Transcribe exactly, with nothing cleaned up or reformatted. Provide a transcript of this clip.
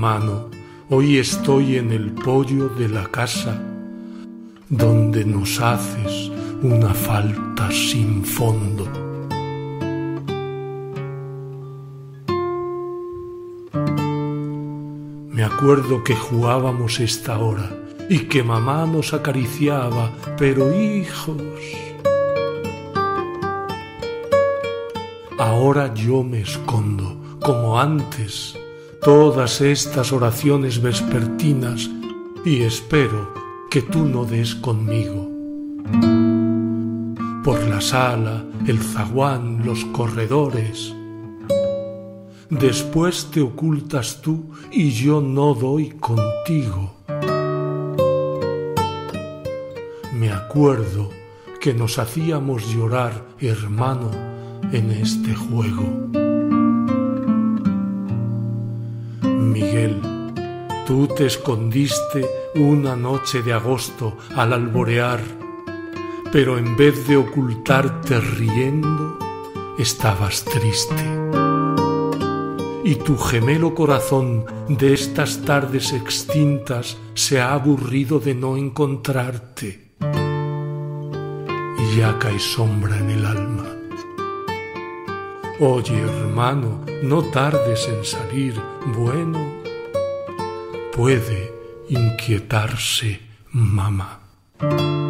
hermano, hoy estoy en el poyo de la casa, donde nos haces una falta sin fondo. Me acuerdo que jugábamos esta hora y que mamá nos acariciaba, pero hijos, ahora yo me escondo, como antes, todas estas oraciones vespertinas y espero que tú no des conmigo. Por la sala, el zaguán, los corredores. Después te ocultas tú y yo no doy contigo. Me acuerdo que nos hacíamos llorar, hermano, en este juego. Miguel, tú te escondiste una noche de agosto al alborear, pero en vez de ocultarte riendo, estabas triste. Y tu gemelo corazón de estas tardes extintas se ha aburrido de no encontrarte. Y ya cae sombra en el alma. Oye, hermano, no tardes en salir, bueno, puede inquietarse mamá.